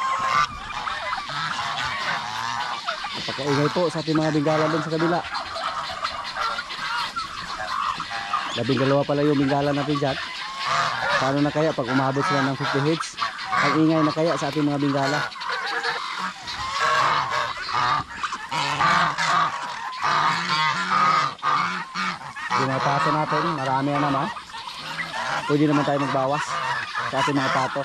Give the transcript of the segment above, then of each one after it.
Napakaingay po sa ating mga bingala doon sa kabila. 12 pala yung bingala natin dyan. Paano na kaya pag umabot sila ng 50 hits? Ang ingay na kaya sa ating mga bingala. Yung mga pato natin, marami na naman. Pwede naman tayo magbawas sa ating mga pato.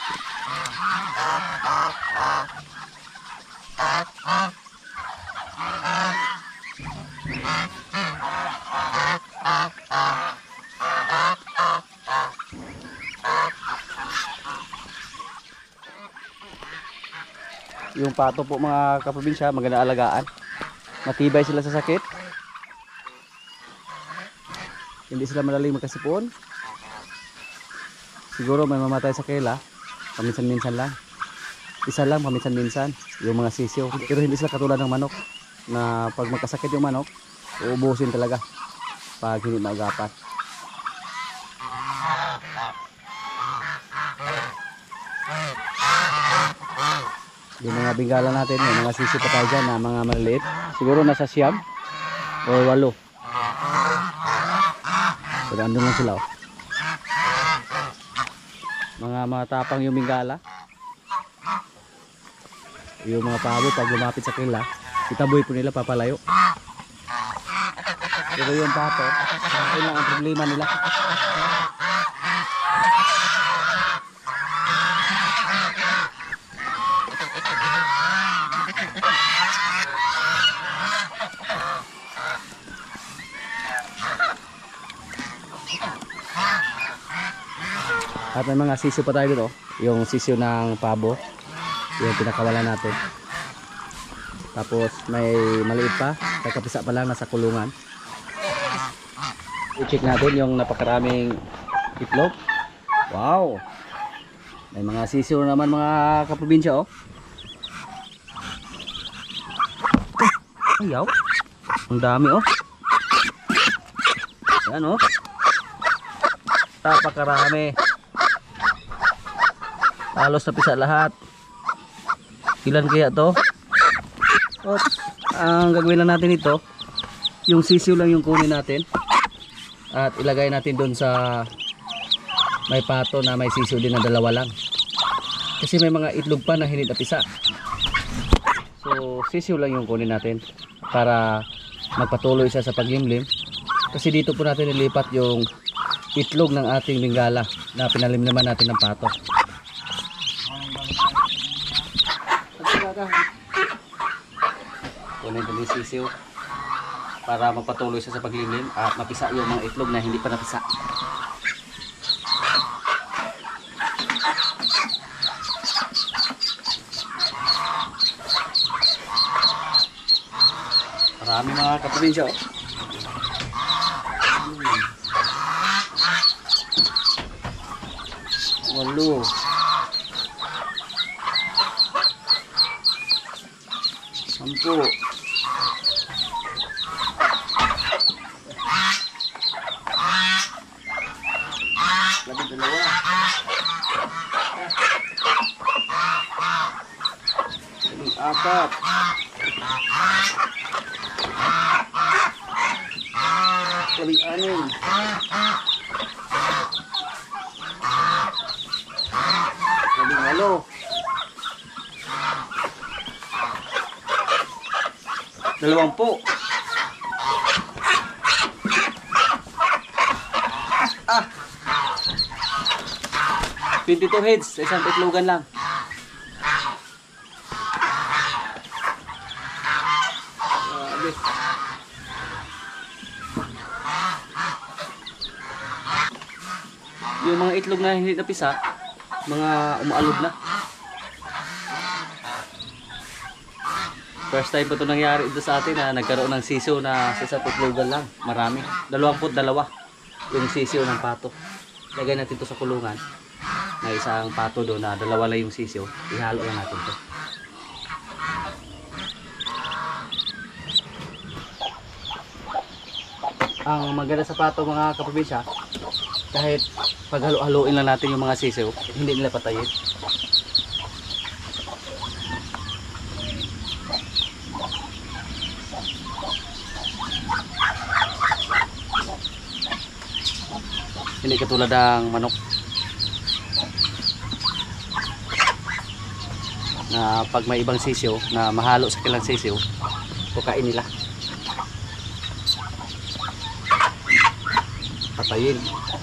Yung pato po mga kaprobinsya, maganda alagaan. Matibay sila sa sakit. Hindi sila madaling magkasipon. Siguro may mamatay sa kaila, paminsan-minsan lang. Isa lang, paminsan-minsan, yung mga sisiyo. Pero hindi sila katulad ng manok, na pag magkasakit yung manok, uubusin talaga pag hindi maagapan. Yung mga bingala natin, yung mga sisiyo pa tayo dyan na mga maliliit. Siguro nasa 9 o 8. Pero andun lang sila, oh. Mga matapang yung bingala. Yung mga pabo pag lumapit sa kanila, itaboy po nila papalayo. Pero yung pato, yun lang ang problema nila. At may mga sisiyo pa tayo dito, yung sisiyo ng pabo, yung pinakawalan natin. Tapos may maliit pa, kakapisa pa lang nasa kulungan. I-check natin yung napakaraming itlog. Wow! May mga sisiyo naman mga kaprobinsya, oh. Ayaw! Ang dami, oh. Yan, oh. Napakarami. Halos napisa lahat. Ilan kaya to? At ang gagawin lang natin ito, yung sisiyo lang yung kunin natin at ilagay natin doon sa may pato na may sisiyo din na 2 lang, kasi may mga itlog pa na hindi napisa. So sisiyo lang yung kunin natin para magpatuloy siya sa paglimlim, kasi dito po natin nilipat yung itlog ng ating bingala na pinalimliman natin ng pato. Kunin din yung sisiyo para magpatuloy siya sa paglimlim at mapisa yung mga itlog na hindi pa napisa. Marami mga kaprobinsya, oh. Walo. 10. Labing 2. 4. 6. 8. 20. 22 heads sa isang itlogan lang. Yung mga itlog na hindi napisa, mga umaalog na. First time po ito nangyari ito sa atin na nagkaroon ng sisiyo na sa isang itlogan lang. Marami. 22 yung sisiyo ng pato. Lagay natin ito sa kulungan. May isang pato doon na 2 lang yung sisiyo. Ihalo lang natin ito. Ang maganda sa pato mga kaprobinsya, kahit paghalo-haloin lang natin yung mga sisiyo, hindi nila patayin. Hindi katulad ng manok na pag may ibang sisiyo na mahalo sa kilang sisiyo, tukain nila. Patayin.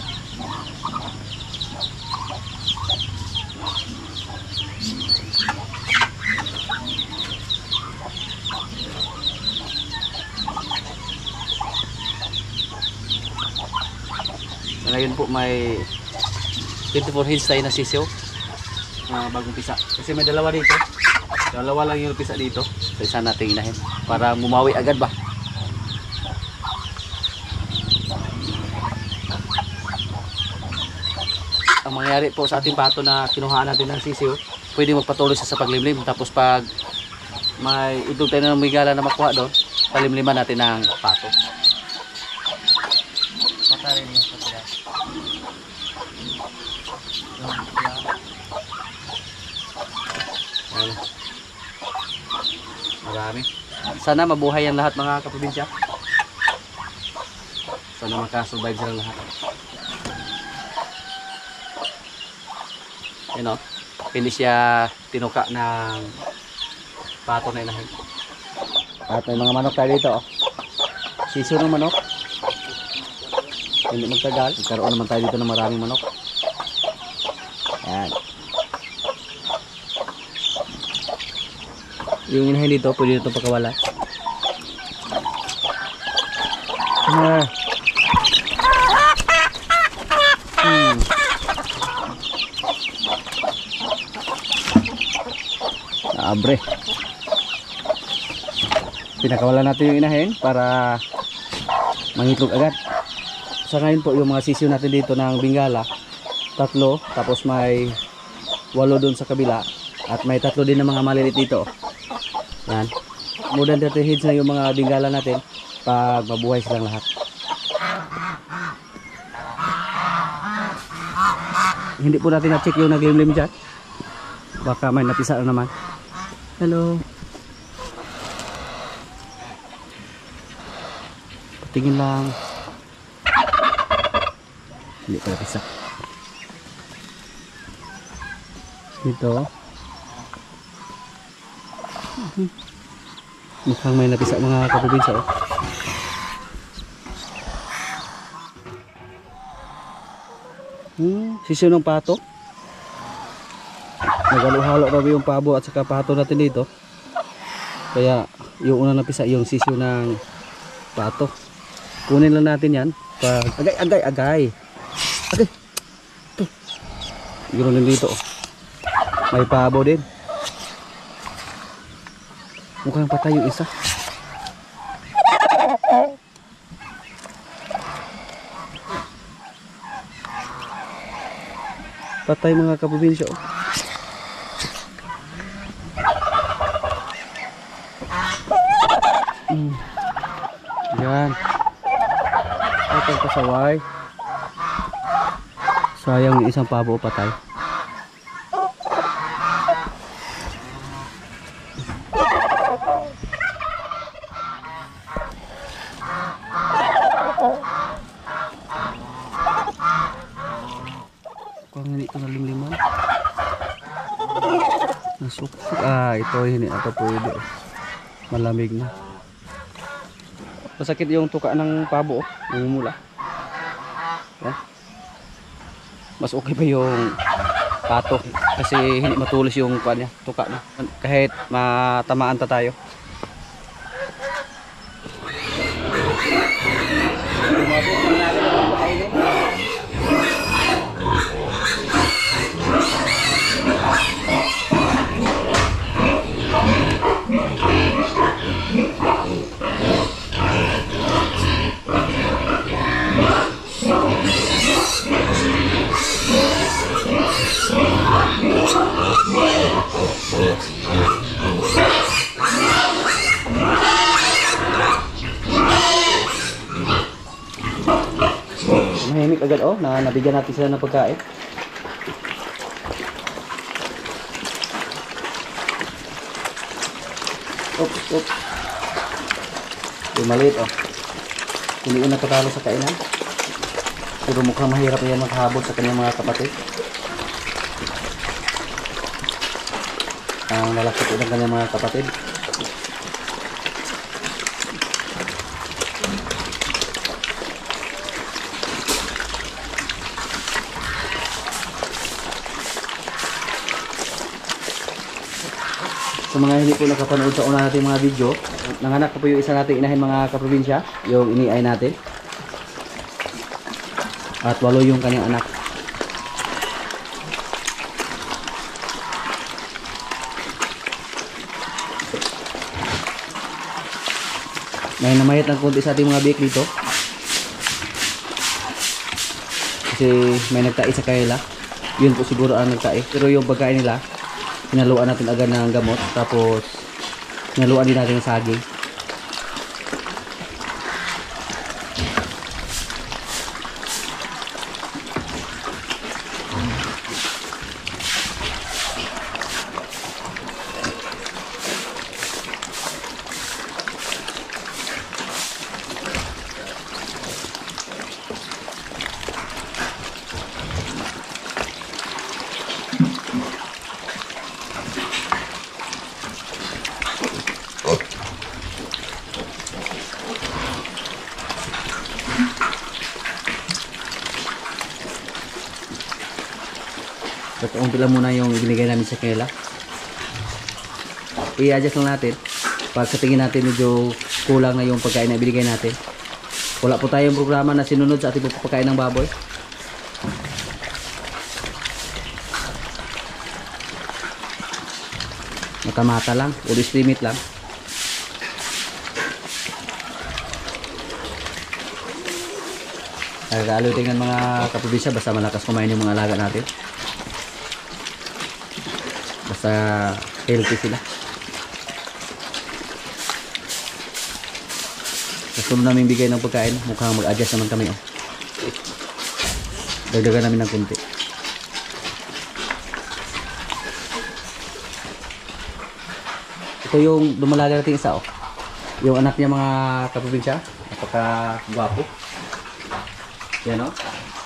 Ngayon po may 24 heads tayo na sisiyo bagong pisa. Kasi may dalawa dito. Dalawa lang yung pisa dito. So isa natin inahin para mumawi agad ba. Ang mangyayari po sa ating pato na kinuhaan natin ng sisiyo, pwede magpatuloy siya sa paglimlim. Tapos pag may idog tayo ng migala na makuha doon, palimliman natin ng pato. Patarin mo sa sila. Marami. Sana mabuhay ang lahat mga kaprobinsya. Sana makasurvive sila lahat. Yan o. Hindi siya tinuka ng pato na inahin. At may mga manok tayo dito. Siso ng manok. Hindi magtagal. Magkaroon naman tayo dito ng maraming manok. Yan. Yung inahin dito, pwede dito pakawala. Abre. Pinakawalan natin yung inahin para mangitlog agad. Sa ngayon po, yung mga sisiyo natin dito ng Bengala, 3, tapos may 8 doon sa kabila, at may 3 din na mga malilit dito. Yan. More than 30 heads na yung mga Bengala natin pag mabuhay silang lahat. Hindi po natin na-check yung naglimlim dyan. Baka may napisa na naman. Hello. Patingin lang. Hindi pa napisa. Dito. Mukhang may napisa mga kaprobinsya. Sisiyo ng pato. Nagalo-halo na yung pabo at saka pato natin dito. Kaya yung unang napisa yung sisiyo ng pato. Kunin lang natin yan. Agay. Ito. Ganoon din dito. May pabo din. Mukhang patay yung isa. Patay mga kaprobinsya. Yan. Patay pasaway. Sayang yung isang pabo patay. Kung hindi ito nalimliman. Nasukso. Ito hindi ito pwede. Malamig na. Masakit yung tuka ng pabo, namumula. Yan. Mas okay pa yung pato kasi hindi matulis yung tuka na. Kahit matamaan tayo. Mahimik agad na nabigyan natin sila ng pagkain. Oops. Yung maliit Hindi ko napatalo sa kainan. Pero mukhang mahirap yan makahabol sa kanyang mga kapatid. Ang lalaki po ng kanyang mga kapatid. Sa mga hindi po nakapanood sa una natin mga video, nanganak po yung isa natin inahin mga kaprobinsya, yung iniay natin. At 8 yung kanyang anak. May namayat ng konti sa ating mga biik dito. Kasi may nagtai sa kanila. Yun po siguro ang nagtai. Pero yung pagkain nila, hinaluan natin agad ng gamot, tapos hinaluan din natin ng saging. At unti lang muna yung ibinigay namin sa kanila. I-adjust lang natin. Pag sa tingin natin medyo kulang na yung pagkain na ibinigay natin. Wala po tayong programa na sinunod sa ating pagpapakain ng baboy. Mata-mata lang. O limit lang. Nagkakaaloy tingnan mga kaprobinsya basta malakas kumain yung mga alaga natin. Basta healthy sila. Gusto namin bigay ng pagkain. Mukhang mag-adjust naman kami. Oh. Dagdagan namin ng kunti. Ito yung dumalaga natin isa. Oh. Yung anak niya mga kaprobinsya. Napaka-gwapo. Yan o.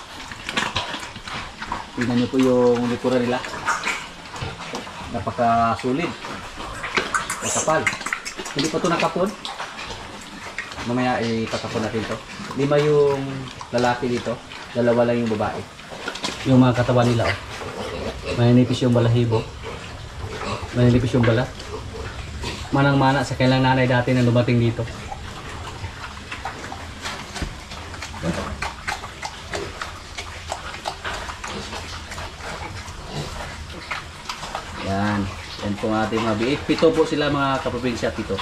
Tingnan nyo po yung likuran nila. Napaka-sulit. Nakapal. Hindi pa ito nakapon. Mamaya itatapon natin ito. 5 yung lalaki dito. 2 lang yung babae. Yung mga katawan nila. Oh. Maninipis yung balahibo. Maninipis yung balat. Manang-mana sa kailang nanay dati na lumating dito. Yan. Yan po ang ating mga biik. 7 po sila mga kaprobinsya, 7.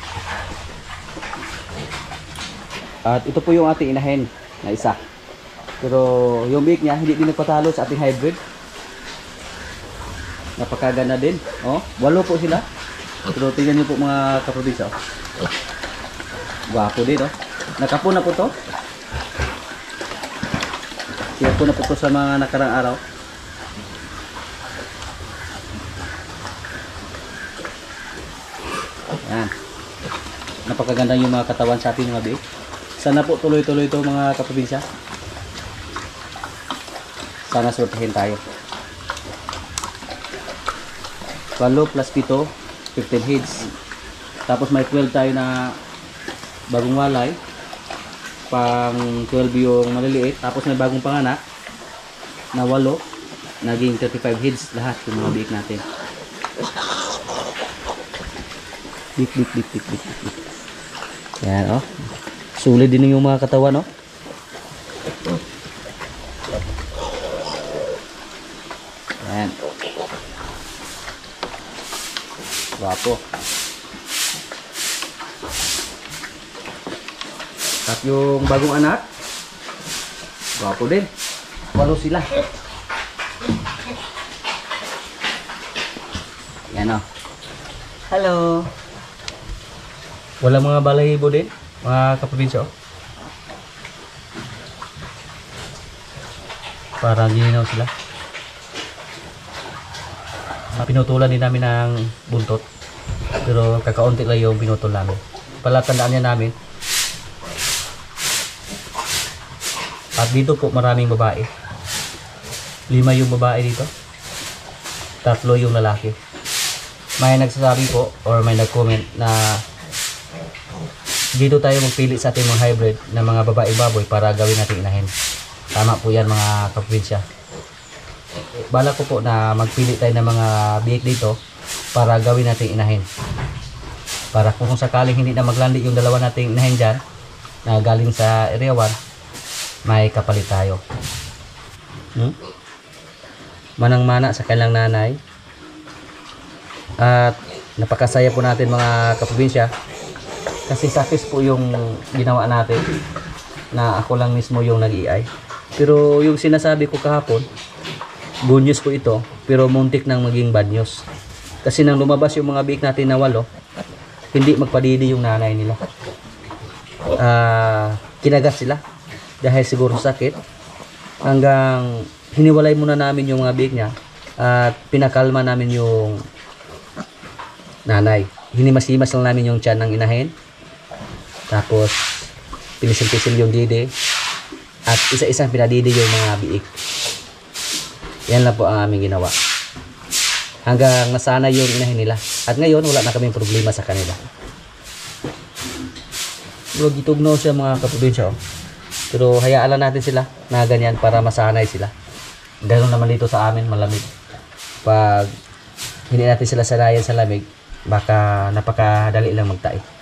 At ito po yung ating inahin na isa. Pero yung biik niya hindi din nagpatalo sa ating hybrid. Napakaganda din. Oh, 8 po sila. Pero tingnan niyo po mga kaprobinsya. Oh. Gwapo din, oh. Nakapon na po to. Siya po na po to sa mga nakarang araw. Yan. Napakaganda yung mga katawan sa ating mga biik. Sana po tuloy-tuloy ito mga kaprobinsya. Sana sortihin tayo. 12 plus 7, 15 heads. Tapos may 12 tayo na bagong walay. Pang 12 yung maliliit. Tapos may bagong panganak na 8. Naging 35 heads lahat yung mga biik natin. Bik. Yan, oh. Sulit din yung mga katawan, oh. Yan. Guwapo. At yung bagong anak, guwapo din. 8 sila. Yan, oh. Hello. Wala mga balahibo din, mga kaprobinsya. Parang gininaw sila. Pinutulan din namin ng buntot. Pero kakaunti lang yung pinutol namin. Palatandaan niya namin. At dito po maraming babae. 5 yung babae dito. 3 yung lalaki. May nagsasabi po or may nag-comment na dito tayo magpili sa ating mga hybrid na mga babae baboy para gawin nating inahin. Tama po yan mga kaprobinsya. Bala ko po na magpili tayo ng mga biik dito para gawin nating inahin. Para kung sakaling hindi na maglandi yung dalawa nating inahin dyan na galing sa area 1, may kapalit tayo. Manang-mana sa kailang nanay. At napakasaya po natin mga kaprobinsya. Kasi success po yung ginawa natin na ako lang mismo yung nag-EI. Pero yung sinasabi ko kahapon, good news po ito, pero muntik nang maging bad news. Kasi nang lumabas yung mga biik natin na 8, hindi magpadidi yung nanay nila. Kinagat sila dahil siguro sakit. Hanggang hiniwalay muna namin yung mga biik niya at pinakalma namin yung nanay. Hinimas-himas lang namin yung tiyan ng inahin. Tapos pinisil-pisil yung didi at isa-isang pinadidi yung mga biik. Yan lang po ang aming ginawa hanggang nasanay yung inahin nila. At ngayon wala na kaming problema sa kanila. Bro, gitugnaw siya mga kaprobinsya. Pero hayaan lang natin sila na ganyan para masanay sila. Ganoon naman dito sa amin, malamig. Pag hindi natin sila sanayan sa lamig, baka napakadali lang magtae.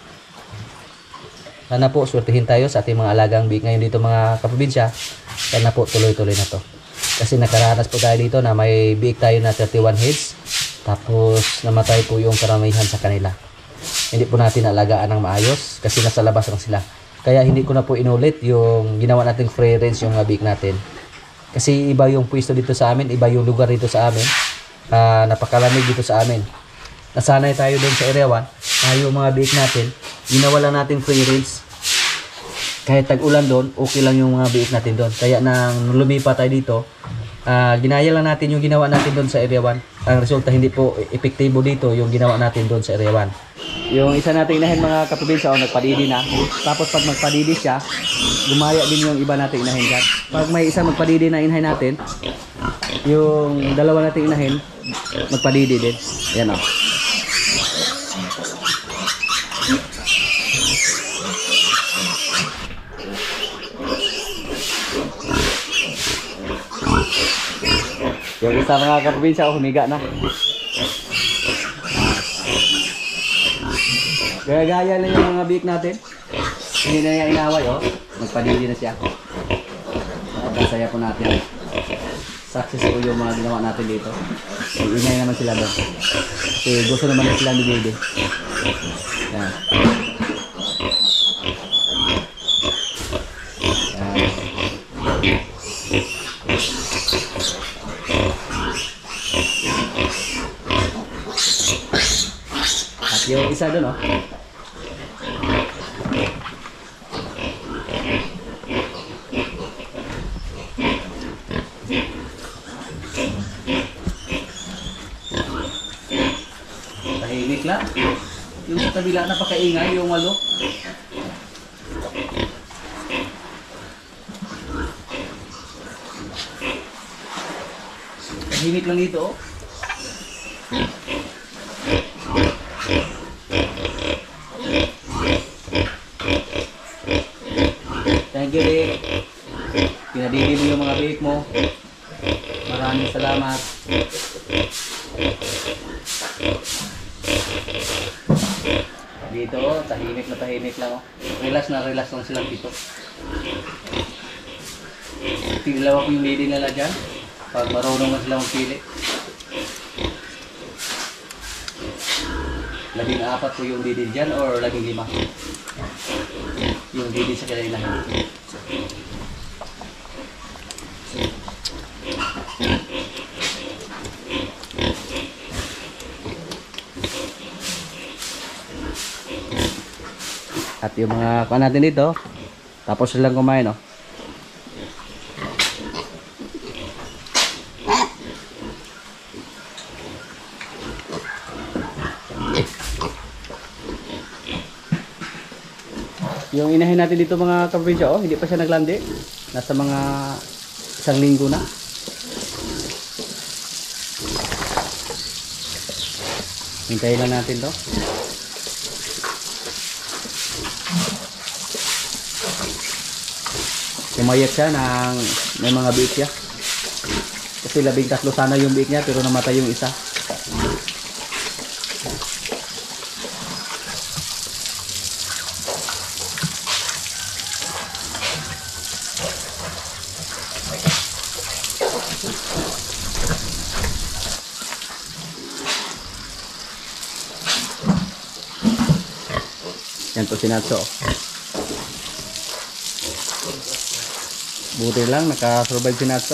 Sana po swertihin tayo sa ating mga alagang biik ngayon dito mga kaprobinsya. Sana po tuloy-tuloy na to. Kasi nakaranas po tayo dito na may biik tayo na 31 heads. Tapos namatay po yung karamihan sa kanila. Hindi po natin alagaan ng maayos kasi nasa labas lang sila. Kaya hindi ko na po inulit yung ginawa nating free range yung biik natin. Kasi iba yung pwesto dito sa amin, iba yung lugar dito sa amin. Napakalamig dito sa amin. Nasanay tayo doon sa area 1. Tayo mga biik natin, ginawa lang natin free range. Kahit tag-ulan doon, okay lang yung mga biik natin doon. Kaya nang lumipat tayo dito, ginaya lang natin yung ginawa natin doon sa area 1. Ang resulta hindi po epektibo dito yung ginawa natin doon sa area 1. Yung isa nating inahin mga kaprobinsya, nagpadidi na. Tapos pag magpadidi siya, gumaya din yung iba nating inahin dyan. Pag may isa magpadidi na inahin natin, yung dalawa nating inahin, magpadidi din. Ayan o. Yung isa mga kaprobinsya, humiga na. Gaya-gaya na yung mga biik natin. Hindi na niya inaway, oh. Magpadili na siya. Napakasaya po natin. Success po yung mga ginawa natin dito. Ingay naman sila doon. Kasi gusto naman na sila ni Baby. Yan. At yung isa doon, oh. Tahimik lang. Yung sa kabila napakaingay, yung walo. Tahimik lang dito, oh. Thank you, Rick. Pinadidi mo yung mga biik mo. Maraming salamat. Dito, tahimik lang. Oh. Relax lang sila dito. Tiglaw ko yung lady nila dyan. Pag marunong na sila magpili. 14 po yung lady dyan or 15? Yung lady sa kanila. At yung mga kuha natin dito, tapos silang kumain, no? Yung inahin natin dito mga kaprobinsya, oh, hindi pa siya naglandi. Nasa mga 1 linggo na. Hintayin lang natin to. Pumayat siya ng may mga biik siya. Kasi 13 sana yung biik niya pero namatay yung isa. Yan po si Natso. Buti lang nakasurvive si Natso.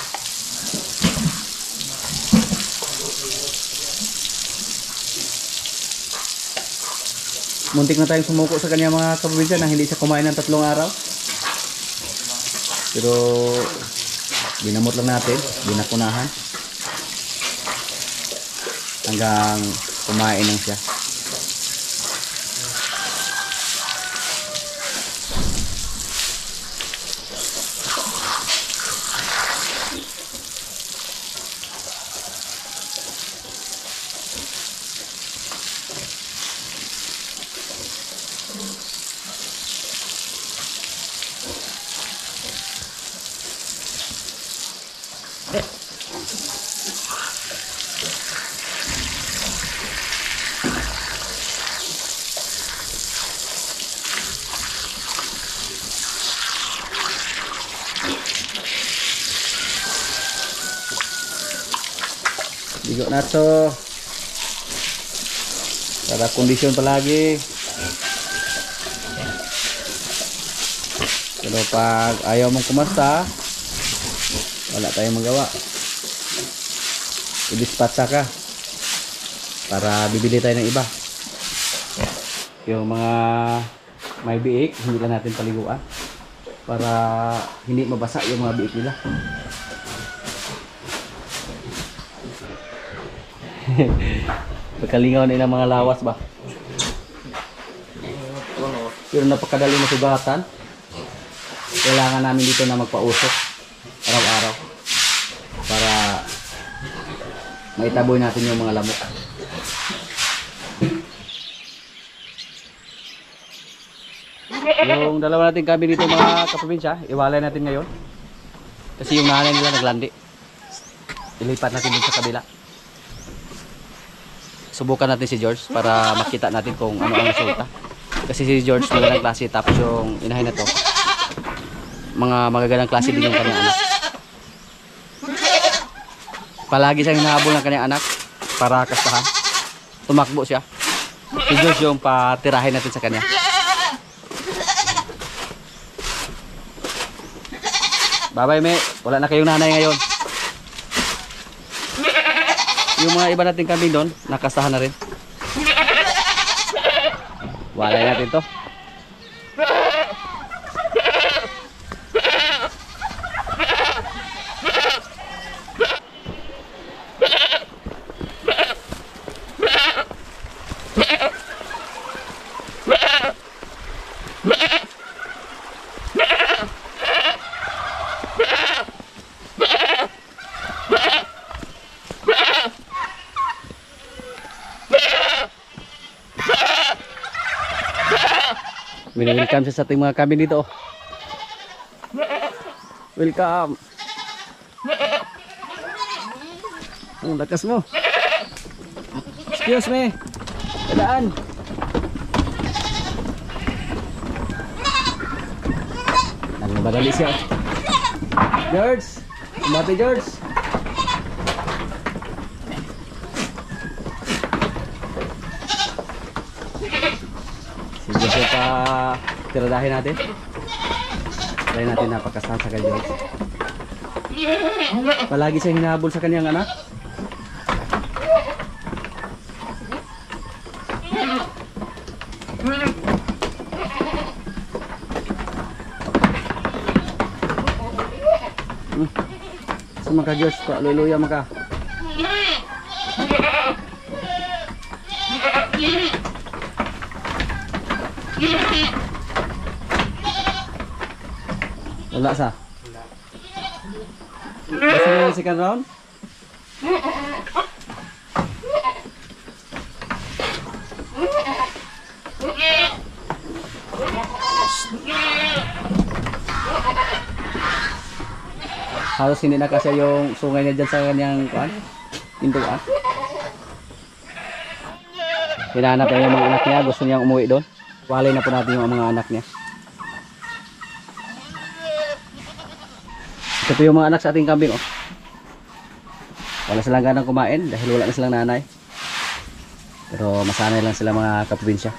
Muntik na tayong sumuko sa kanya mga kaprobinsya na hindi siya kumain ng 3 araw. Pero ginamot lang natin, binakunahan. Hanggang kumain lang siya. Bigo na to. Para kondisyon palagi. Pero pag ayaw mong kumasta, wala tayong magawa. I-dispatcha ka para bibili tayo ng iba. Yung mga may biik, hindi lang natin paliguan para hindi mabasa yung mga biik nila. Pagkalingaw na ilang mga lawas ba? Pero napakadali masugatan. Kailangan namin dito na magpausok araw-araw para maitaboy natin yung mga lamok. Yung dalawa natin kami dito mga kaprobinsya, iwalay natin ngayon. Kasi yung nanay nila naglandi. Ilipat natin dito sa kabila. Subukan natin si George para makita natin kung ano ang resulta. Kasi si George magandang klase, tapos yung inahin na to mga magagandang klase din yung kanyang anak. Palagi siyang hinahabol ng kanyang anak para kastahan. Tumakbo siya. Si George yung patirahin natin sa kanya. Bye-bye, me. Wala na kayong nanay ngayon. Yung mga iba natin kambing doon, nakastahan na rin. Walay natin to. Welcome sa ating mga kambing dito. Welcome. Ang lakas mo. Excuse me. Dadaan. Ang madali siya. George. Kumati George. Sige pa tiradahin natin. Try natin napakasahan sa kay George. Palagi siya hinahabol sa kanyang anak. Sama ka George, luya maka. Wala sa Gusto niyo yung second round? Halos hindi na kasi yung sungay niya dyan sa kanyang kuan. Pintuan. Hinahanap niya yung mga anak niya. Gusto niyang umuwi doon. Walay na po natin yung mga anak niya. Ito yung mga anak sa ating kambing. Oh. Wala silang ganang kumain dahil wala na silang nanay. Pero masanay lang sila mga kaprobinsya.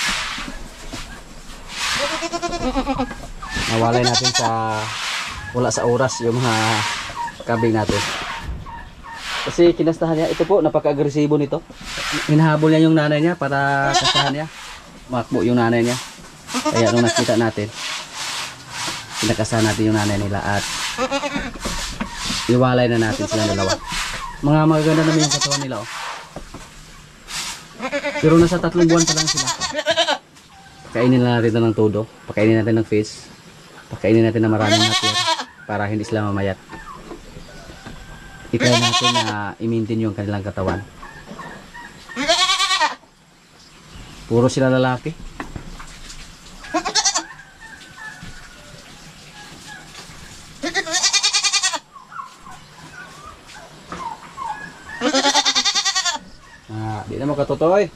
Nawalay natin sa wala sa oras yung mga kambing natin. Kasi kinastahan niya. Ito po, napaka-agresibo nito. Hinahabol niya yung nanay niya para kastahan niya. Makbo yung nanay niya. Kaya nung nakita natin, pinakasahan natin yung nanay nila at iwalay na natin sila dalawa. Mga magaganda naman yung katawan nila. Oh. Pero nasa 3 buwan pa lang sila. Kainin na natin ito ng todo. Pakainin natin ng fish. Pakainin natin ng maraming natin para hindi sila mamayat. I-try natin na i-maintain yung kanilang katawan. Puro sila lalaki. Di na mo katutoy.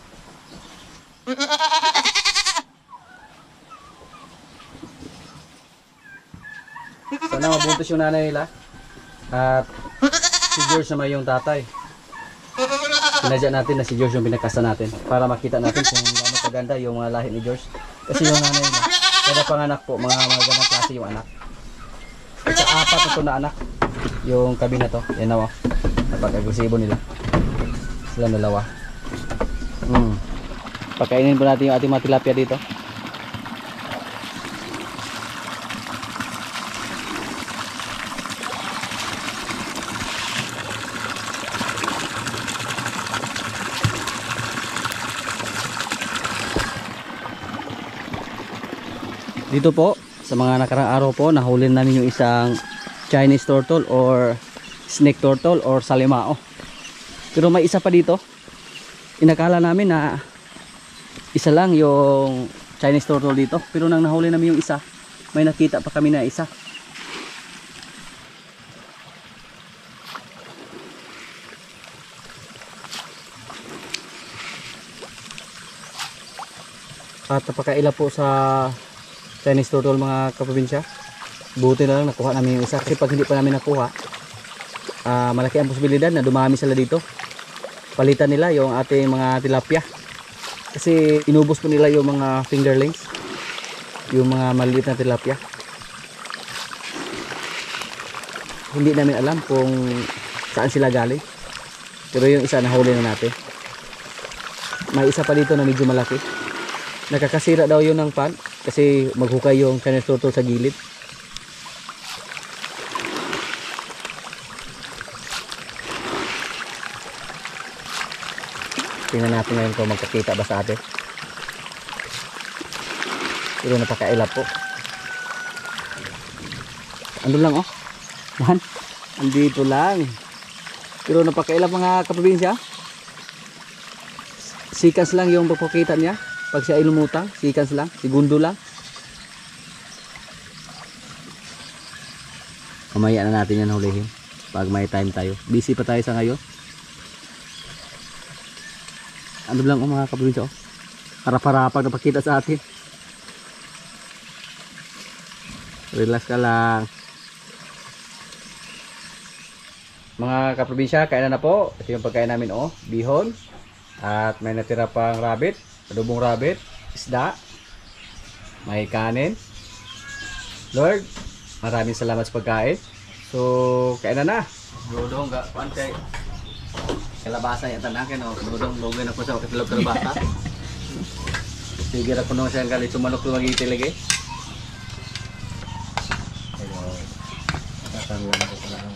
Sana mabuntis yung nanay nila. At si George naman yung tatay. Sinadya natin na si George yung pinakasa natin para makita natin kung gaano kaganda yung mga lahi ni George. Kasi yung nanay nila, kada panganak po, mga magandang klase yung anak. At sa 4 ito na anak, yung kabi na to. Yan na, napag-agresibo nila. Sila dalawa. Pakainin po natin yung ating mga tilapia dito. Dito po, sa mga nakarang araw po, nahuli namin yung isang Chinese turtle or snake turtle or salimao. Pero may isa pa dito. Inakala namin na isa lang yung Chinese turtle dito. Pero nang nahuli namin yung isa, may nakita pa kami na isa. At napakaila po sa Chinese turtle mga kaprobinsya. Buti na lang nakuha namin yung isa. Kasi pag hindi pa namin nakuha, malaki ang posibilidad na dumami sila dito. Palitan nila yung ating mga tilapia. Kasi inubos po nila yung mga fingerlings, yung mga maliit na tilapia. Hindi namin alam kung saan sila galing. Pero yung isa nahuli na natin. May isa pa dito na medyo malaki. Nakakasira daw yun ng pan kasi maghukay yung Chinese turtle sa gilid. Tingnan natin ngayon kung magkakita ba sa atin. Pero napakailap po. Andun lang oh. Yan. Andito lang. Pero napakailap mga kaprobinsya. Seconds lang yung pagpakita niya. Pag siya ay lumutang, seconds lang, segundo lang. Mamaya na natin yan hulihin pag may time tayo. Busy pa tayo sa ngayon. Ano lang mga kaprobinsya oh. Harap-harapag na pakita sa atin. Relax ka lang. Mga kaprobinsya, kain na po. Ito yung pagkain namin oh, bihon. At may natira pang rabbit. Adobong rabbit, isda, may kanin. Lord, maraming salamat sa pagkain. So, kain na. Dudong, kuan kay kalabasa yung tanakin. Dudong, login ako sa katilog kalabasa. Sige na ko nung siyang galit sumanok lumagi tilig eh. Tatanong ko pala ng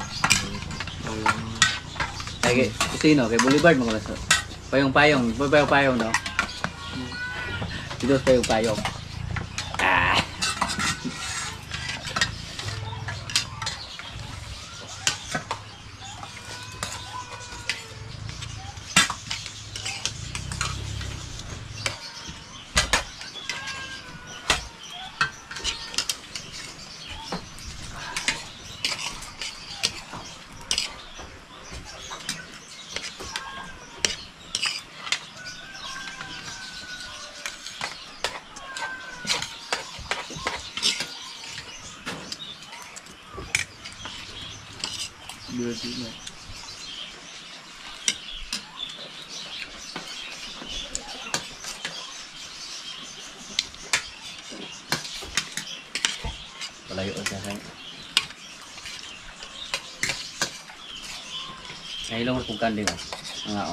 kay kusino, kay Boulevard mga laso. Payong-payong, payong-payong daw. Dito pa yung payong. Beauty na. Palayo siya sa ay lang kung kanding nga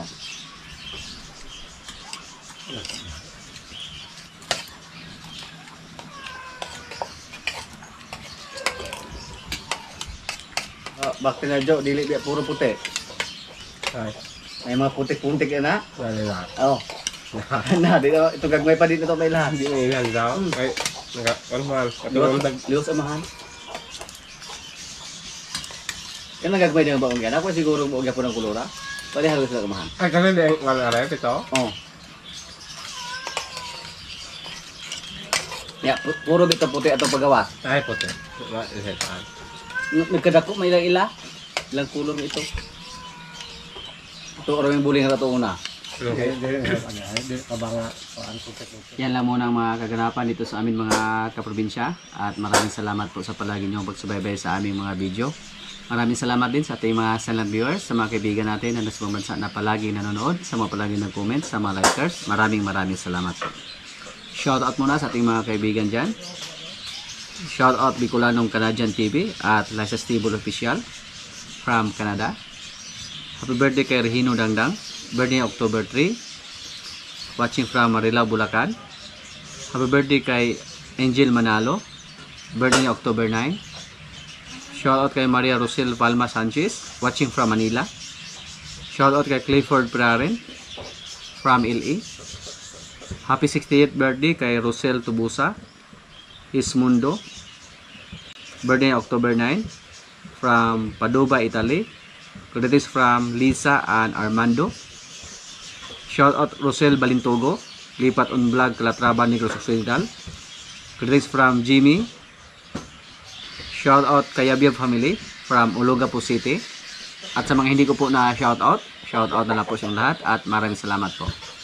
bakit na Jo, dili biya puro puti. Ay, May mga putik-putik yan ha. wala na. Oo. Na, ito gagmay pa dito may lahat. Hindi may ilan daw. Ay, ano man. Katulong dag. Liwas amahan. Yan ang gagmay din ba ang yan? Ako siguro mo po ng kulura. Pwede halos na amahan. Ay, kasi di ang alarep ito. Oo. Ya, puro bito puti atong paggawas. Ay, puti. Isipan. Nagkadako may ilang ila. Ilang kulong ito. Ito oras yung buling na ito una. Yan lang muna ang mga kaganapan dito sa amin mga kaprobinsya. At maraming salamat po sa palagi niyong pagsubaybay sa aming mga video. Maraming salamat din sa ating mga silent viewers, sa mga kaibigan natin na nasa bansa na palagi nanonood, sa mga palagi nag-comment, sa mga likers. Maraming salamat po. Shoutout muna sa ating mga kaibigan dyan. Shoutout Bicolanong Canadian TV at Liza Stable Official from Canada. Happy birthday kay Regino Dangdang. Birthday October 3. Watching from Marilao, Bulacan. Happy birthday kay Angel Manalo. Birthday October 9. Shoutout kay Maria Rosel Palma Sanchez. Watching from Manila. Shoutout kay Clifford Praren from LA. Happy 68th birthday kay Rosel Tubusa Ismundo. Birthday October 9 from Padova, Italy. Greetings from Lisa and Armando. Shoutout Rosel Balintogo, Lipat on Vlog, Calatrava, Negros Occidental. Greetings from Jimmy. Shoutout kay Yabiab family from Olongapo City. At sa mga hindi ko po na shoutout na lang po siyang lahat at maraming salamat po.